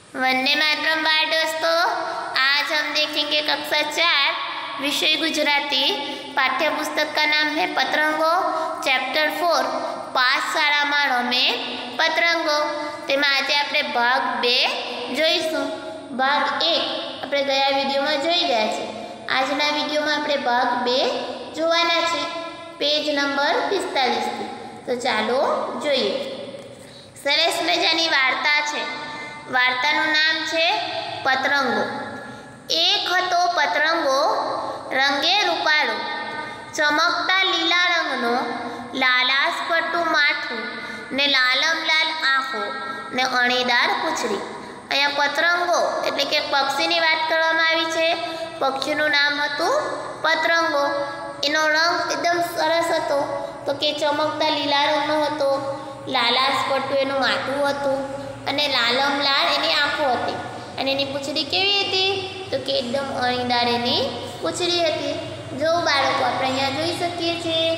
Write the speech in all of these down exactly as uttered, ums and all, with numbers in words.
वंदे मातरम बाल दोस्तों, आज हम देखेंगे कक्षा चार विषय गुजराती पाठ्य पुस्तक का नाम है पतरंगो। चैप्टर फोर पाठशाला में रमे पतरंगो। तेमां आज आपणे भाग बे जोईशुं। भाग एक आपणे गया विडियो में जोई गया छे। आजना विडियो में आपणे भाग बे जोवाना छे, पेज नंबर पिस्तालीस थी। तो चालो जोईए। सरस मजानी वार्ता छे। वार्तानुं नाम छे पतरंगो। एक हतो पतरंगो रंगे रूपाळो, चमकता लीला रंगनो, लालाश पट्टू माथुं ने लालम लाल आँखो ने अणीदार पूंछड़ी। अहींया पतरंगो एटले के पक्षीनी वात करवामां आवी छे। पक्षीनुं नाम हतुं पतरंगो। एनो रंग एकदम सरस हतो, तो के चमकता लीला रंगनो हतो, लालाश पट्टू एनुं माथुं हतुं अने लालम लाल एनी आँखो हती अने एनी पूंछड़ी केवी हती तो के एकदम अणीदार एनी पूंछड़ी हती। जो बाळको आपणे अहींया जोई शकीए छीए,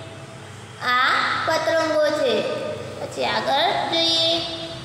आ पतरंगो छे। पछी आगळ जोईए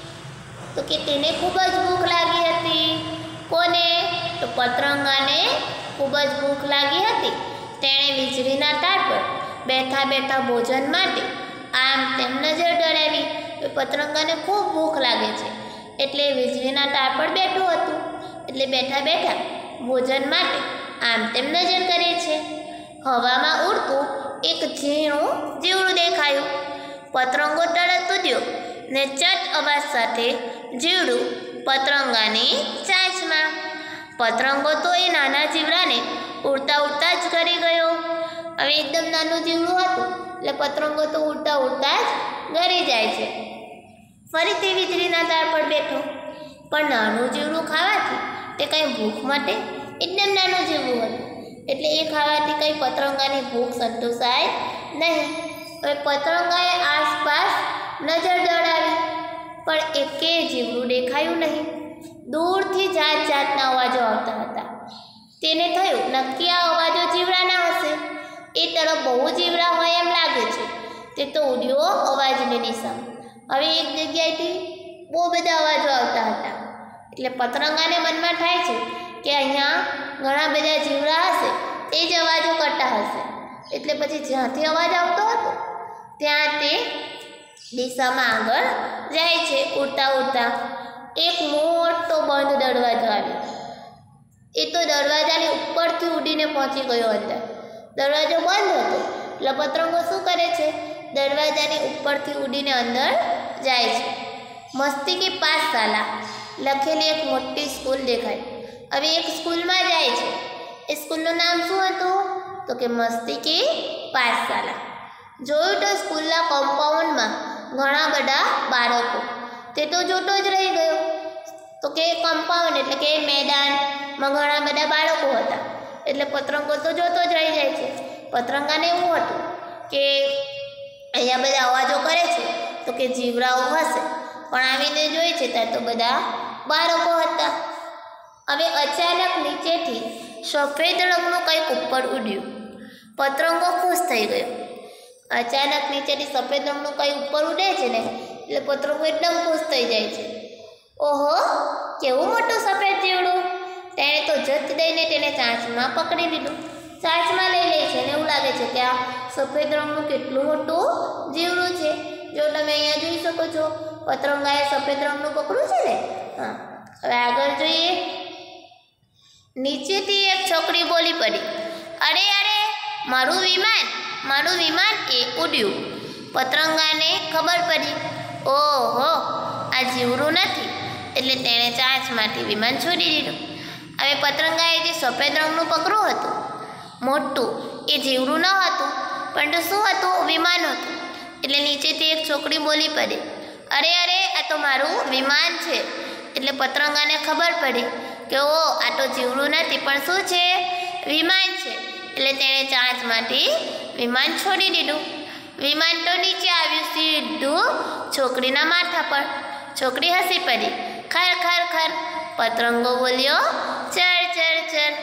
तो के तेने खूब ज भूख लागी हती। कोने तो पतरंगाने खूब ज भूख लागी हती। तेणे वीजळीना तार पर बेठा बेठा भोजन माटे आम तेम नजर दौडावी। पतरंगाने खूब भूख लागे छे एटले वीजळीना तार पर बेठो हतो, एटले बेठा बेठा भोजन माटे आम तेम नजर करे छे। हवामां उड़तुं एक झीणुं जीवडुं देखायुं। पतरंगो तरत उड्यो ने चट अवाज साथे जीवडुं पतरंगानी चांचमां। पतरंगो तो ए नाना जीवडाने उड़ता उड़ता ज घरे गयो। हवे एकदम नानुं जीवडुं हतुं એટલે પતરંગો તો ઉડતા ઉડતા જ ઘરે જાય છે। ફરીથી વીજળીના તાર પર બેઠો, પણ નાનું જીવડું ખાવાથી તે કંઈ ભૂખ માટે એકદમ નાનું જીવડું હતું, એટલે એ ખાવાથી કંઈ પતરંગાની ભૂખ સંતોષાય નહીં। હવે પતરંગાએ આસપાસ નજર દોડાવી, પણ એકે જીવડું દેખાયું નહીં। દૂરથી જાત જાતના અવાજો આવતા હતા। તેને થયું નક્કી આ અવાજો જીવડાના હશે। એ તરફ બહુ જીવડા હોય એમ લાગે છે। તે તો ઉડ્યો અવાજની દિશામાં। હવે એક જગ્યાએથી બહુ બધા અવાજો આવતા હતા, એટલે પતરંગાને મનમાં થાય છે કે અહીંયા ઘણા બધા જીવડા હશે, તે જ અવાજો કરતા હશે। એટલે પછી જ્યાંથી અવાજ આવતો હતો ત્યાં તે દિશામાં આગળ જાય છે। ઉડતા ઉડતા એક મોટો બંધ દરવાજો આવ્યો। એ તો દરવાજાની ઉપરથી ઉડીને પહોંચી ગયો અંદર। दरवाजो बंद हतो એટલે પતરંગો શું કરે છે, દરવાજાની ઉપરથી ઉડીને અંદર જાય છે। મસ્તી કી પાઠશાલા લખેલી એક મોટી સ્કૂલ દેખાય। હવે એક સ્કૂલમાં જાય છે। એ સ્કૂલનું નામ શું હતું તો કે મસ્તી કી પાઠશાલા। જોયું તો સ્કૂલના કમ્પાઉન્ડમાં ઘણા બધા બાળકો। તે તો જોતો જ રહી ગયો। તો કે કમ્પાઉન્ડ એટલે કે મેદાનમાં ઘણા બધા બાળકો હતા, એટલે પતરંગો તો જોતો જ રહી જાય છે। પતરંગાને એવું હતું કે અહીંયા બધા અવાજો કરે છે તો કે જીવડાઓ હશે, પણ આવીને જોઈ છે ત્યાં તો બધા બાળકો હતા। હવે અચાનક નીચેથી સફેદ રંગનું કંઈક ઉપર ઉડ્યું। પતરંગો ખુશ થઈ ગયો। અચાનક નીચેથી સફેદ રંગનું કંઈ ઉપર ઉડે છે ને એટલે પતરંગો એકદમ ખુશ થઈ જાય છે। ઓહો, કેવું મોટું સફેદ જીવડું! તેણે તો જત દઈને તેને ચાંચમાં પકડી લીધું। ચાંચમાં લઈ લે છે અને એવું લાગે છે કે આ સફેદ રંગનું કેટલું મોટું જીવડું છે। જો તમે અહીંયા જોઈ શકો છો, પતરંગાએ સફેદ રંગનું પકડ્યું છે ને। હા, હવે આગળ જોઈએ। નીચેથી એક છોકરી બોલી પડી, અરે અરે, મારું વિમાન મારું વિમાન એ ઉડ્યું। પતરંગાને ખબર પડી, ઓહો, આ જીવડું નથી, એટલે તેણે ચાંચમાંથી વિમાન છોડી દીધું। હવે પતરંગાએ જે સફેદ રંગનું પકડ્યું હતું મોટું, એ જીવડું ન હતું, પરંતુ શું હતું, વિમાન હતું। એટલે નીચેથી એક છોકરી બોલી પડી, અરે અરે, આ તો મારું વિમાન છે। એટલે પતરંગાને ખબર પડી કે ઓ, આ તો જીવડું નથી, પણ શું છે, વિમાન છે। એટલે તેણે ચાંચમાંથી વિમાન છોડી દીધું। વિમાન તો નીચે આવ્યું સીધું છોકરીના માથા પર। છોકરી હસી પડી, ખર ખર ખર। પતરંગો બોલ્યો, ચર ચર ચર।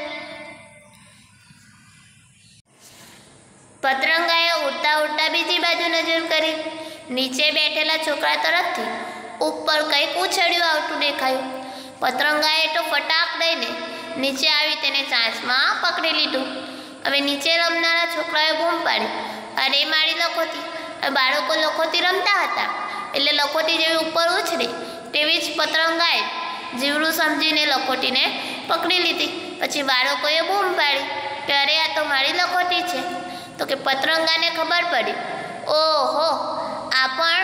પતરંગાએ ઉડતા ઉડતા બીજી બાજુ નજર કરી। નીચે બેઠેલા છોકરા તરફથી ઉપર કંઈક ઉછળ્યું આવતું દેખાયું। પતરંગાએ તો ફટાક દઈને નીચે આવી તેને ચાંચમાં પકડી લીધું. હવે નીચે રમનારા છોકરાએ બૂમ પાડી, અરે મારી લખોટી. હવે બાળકો લખોટી રમતા હતા એટલે લખોટી જેવી ઉપર ઉછળી તેવી જ પતરંગાએ જીવડું સમજીને લખોટીને પકડી લીધી. પછી બાળકોએ બૂમ પાડી કે અરે આ તો મારી લખોટી છે. તો કે પતરંગાને ખબર પડી, ઓહો આ પણ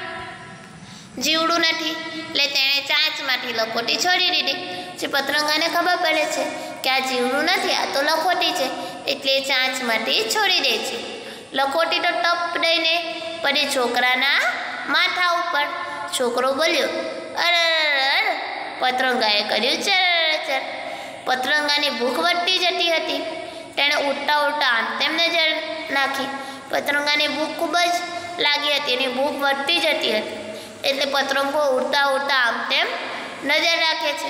જીવડું નથી, એટલે તેણે ચાંચમાંથી લખોટી છોડી દીધી. જે પતરંગાને ખબર પડે છે કે આ જીવડું નથી, આ તો લખોટી છે, એટલે એ ચાંચમાંથી છોડી દે છે. લખોટી તો ટપ દઈને પડી છોકરાના માથા ઉપર. છોકરો બોલ્યો, અરે પતરંગાએ કર્યું ચર ચર. પતરંગાની ભૂખ વધતી જતી હતી. તેણે ઉડતા ઉડતા આમ તેમ નજર નાખી. પતરંગાની ભૂખ ખૂબ જ લાગી હતી, એની ભૂખ વધતી જતી હતી, એટલે પતરંગો ઉડતા ઉડતા આમ તેમ નજર રાખે છે.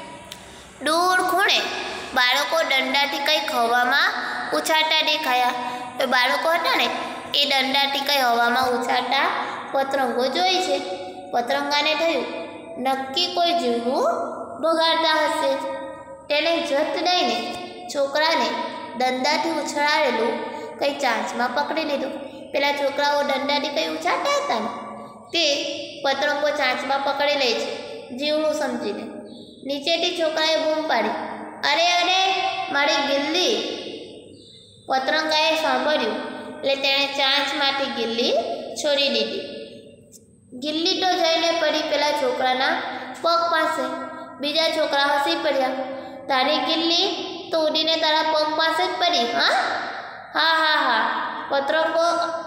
દૂર ખૂણે બાળકો દંડાથી કંઈક હવામાં ઉછાળતા દેખાયા. એ બાળકો હતા ને એ દંડાથી કંઈ હવામાં ઉછાળતા પતરંગો જોઈ છે. પતરંગાને થયું નક્કી કોઈ જીવડું ભગાડતા હશે. તેને જત દઈને છોકરાને દંડાથી ઉછળાવેલું કંઈ ચાંચમાં પકડી લીધું. પેલા છોકરાઓ દંડાથી કંઈ ઉછાળતા હતા ને તે પતરંગો ચાંચમાં પકડી લે છે જીવડું સમજીને. નીચેથી છોકરાએ બૂમ પાડી, અરે અરે મારી ગિલ્લી. પતરંગાએ સાંભળ્યું એટલે તેણે ચાંચમાંથી ગિલ્લી છોડી દીધી. ગિલ્લી તો જઈને પડી પેલા છોકરાના પગ પાસે. બીજા છોકરા હસી પડ્યા, તારી ગિલ્લી તો ઉડીને તારા પગ પાસે જ પડી. હા હા હા હા પતરંગો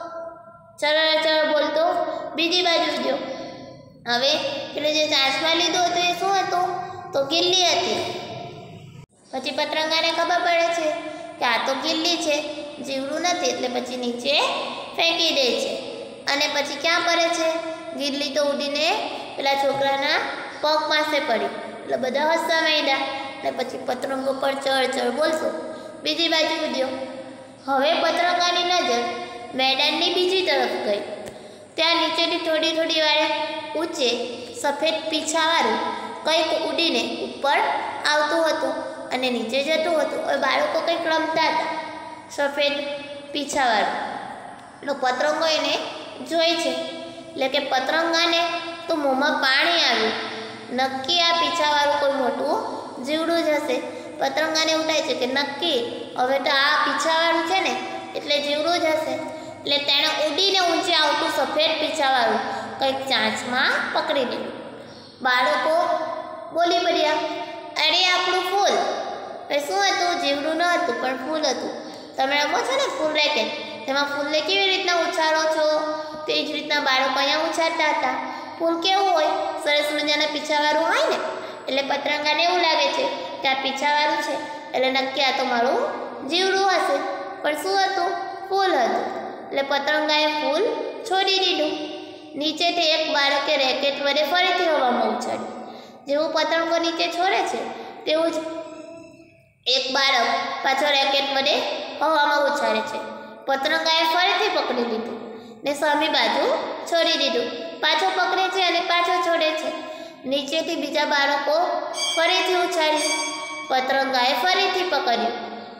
ચરર ચરર બોલતો બીજી બાજુ ગયો. હવે પેલે જે ચાંચમાં લીધું હતું એ શું હતું? તો ગિલ્લી હતી. પછી પતરંગાને ખબર પડે છે કે આ તો ગિલ્લી છે, જીવડું નથી, એટલે પછી નીચે ફેંકી દે છે. અને પછી ક્યાં પડે છે? ગિલ્લી તો ઉડીને પેલા છોકરાના પગ પાસે પડી. એટલે બધા હસવા માંડ્યા. એટલે પછી પતરંગો પર ચળ ચળ બોલતો બીજી બાજુ ઉડ્યો. હવે પતરંગાની નજર મેદાનની બીજી તરફ ગઈ. ત્યાં નીચેથી થોડી થોડી વારે ઊંચે સફેદ પીછાવાળું કંઈક ઉડીને ઉપર આવતું હતું અને નીચે જતું હતું. હવે બાળકો કંઈક રમતા હતા સફેદ પીછાવાળું. એટલે પતરંગો એને જોઈ છે. એટલે કે પતરંગાને તો મોંમાં પાણી આવ્યું. નક્કી આ પીછાવાળું કોઈ મોટું જીવડું જ હશે. પતરંગાને એવું થાય છે કે નક્કી હવે તો આ પીછાવાળું છે ને એટલે જીવડું જ હશે. એટલે તેણે ઉડીને ઊંચે આવતું સફેદ પીછાવાળું કંઈક ચાંચમાં પકડી લીધું. બાળકો બોલી પડ્યા, અરે આપણું ફૂલ. એ શું હતું? જીવડું ન હતું પણ ફૂલ હતું. તમે રમો છો ને ફૂલ રેકેટ, તેમાં ફૂલને કેવી રીતના ઉછાળો છો તે જ રીતના બાળકો અહીંયા ઉછાળતા હતા. ફૂલ કેવું હોય? સરસ મજાના પીછાવાળું હોય ને. એટલે પતરંગાને એવું લાગે છે કે આ પીછાવાળું છે એટલે નક્કી આ તો મારું જીવડું હશે. પણ શું હતું? ફૂલ હતું. એટલે પતરંગાએ ફૂલ છોડી દીધું. નીચેથી એક બાળકે રેકેટ વડે ફરીથી હવામાં ઉછાળ્યું. જેવું પતંગો નીચે છોડે છે તેવું જ એક બાળક પાછો રેકેટ વડે હવામાં ઉછાળે છે. પતંગાએ ફરીથી પકડી લીધું ને સામી બાજુ છોડી દીધું. પાછો પકડે છે અને પાછો છોડે છે. નીચેથી બીજા બાળકો ફરીથી ઉછાળ્યું. પતંગાએ ફરીથી પકડ્યું,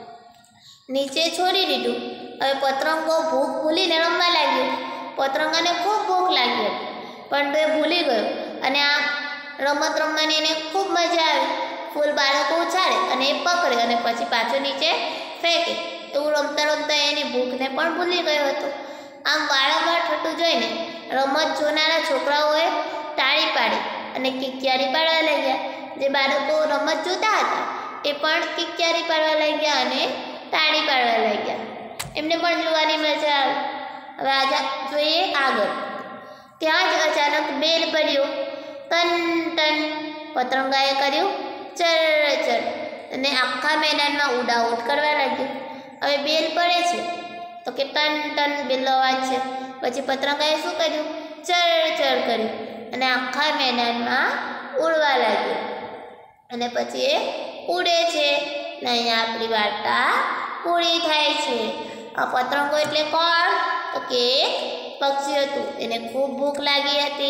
નીચે છોડી દીધું. હવે પતંગો ભૂખ ભૂલીને રમવા લાગ્યું. પતંગાને ખૂબ ભૂખ લાગી હતી પણ તે ભૂલી ગયો અને આ રમત રમવાની એને ખૂબ મજા આવી. ફૂલ બાળકો ઉછાળે અને એ પકડે અને પછી પાછો નીચે ફેંકે. એવું રમતા રમતા એની ભૂખને પણ ભૂલી ગયો હતો. આમ વારંવાર થતું જોઈને રમત જોનારા છોકરાઓએ તાળી પાડી અને કિક્યારી પાડવા લાગ્યા. જે બાળકો રમત જોતા હતા એ પણ કિક્યારી પાડવા લાગ્યા અને તાળી પાડવા લાગ્યા. એમને પણ જોવાની મજા આવી. હવે આજે જોઈએ આગળ. ત્યાં જ અચાનક બેલ પડ્યો. Ton ton. પતંગાએ કર્યું ચર ચર અને આખા મેદાનમાં ઉડાઉડ કરવા લાગ્યું. હવે બેલ પડે છે તો કે ટન ટન બેલનો અવાજ છે. પછી પતંગાએ શું કર્યું? ચર ચર કર્યું અને આખા મેદાનમાં ઉડવા લાગ્યું. અને પછી એ ઉડે છે ને અહીંયા આપણી વાર્તા પૂરી થાય છે. આ પતંગો એટલે કોણ? તો કે એક પક્ષી હતું. એને ખૂબ ભૂખ લાગી હતી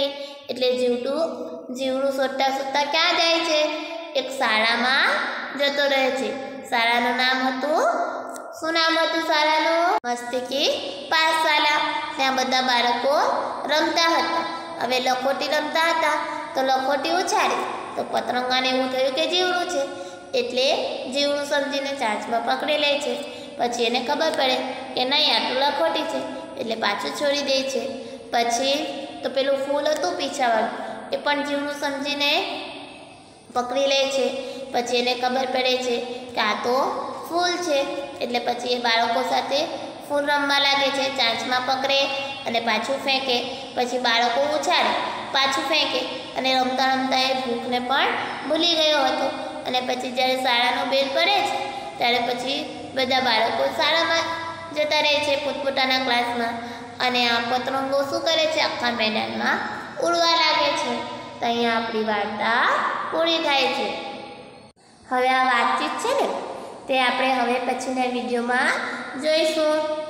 એટલે જીવડું જીવડું શોધતા શોધતા ક્યાં જાય છે? એક શાળામાં જતો રહે છે. શાળાનું નામ હતું, શું નામ હતું શાળાનું? મસ્તી કી પાઠશાલા. ત્યાં બધા બાળકો રમતા હતા. હવે લખોટી રમતા હતા તો લખોટી ઉછાળી તો પતંગાને એવું થયું કે જીવડું છે, એટલે જીવડું સમજીને ચાંચમાં પકડી લે છે. પછી એને ખબર પડે કે નહીં, આ તો લખોટી છે, એટલે પાછું છોડી દે છે. પછી તો પેલું ફૂલ હતું પીછાવાળું, એ પણ જીવડું સમજીને પકડી લે છે. પછી એને ખબર પડે છે કે આ તો ફૂલ છે, એટલે પછી એ બાળકો સાથે ફૂલ રમવા લાગે છે. ચાંચમાં પકડે અને પાછું ફેંકે. પછી બાળકો ઉછાળે, પાછું ફેંકે, અને રમતા રમતા એ ભૂખને પણ ભૂલી ગયો હતો. અને પછી જ્યારે શાળાનો બેલ પડે છે ત્યારે પછી બધા બાળકો શાળામાં જતા રહે છે પોતપોતાના ક્લાસમાં. અને આ પતંગો શું કરે છે? આખા મેદાનમાં ઉડવા લાગે છે. તો અહીંયા આપણી વાર્તા પૂરી થાય છે. હવે આ વાતચીત છે ને તે આપણે હવે પછીના વિડીયોમાં જોઈશું.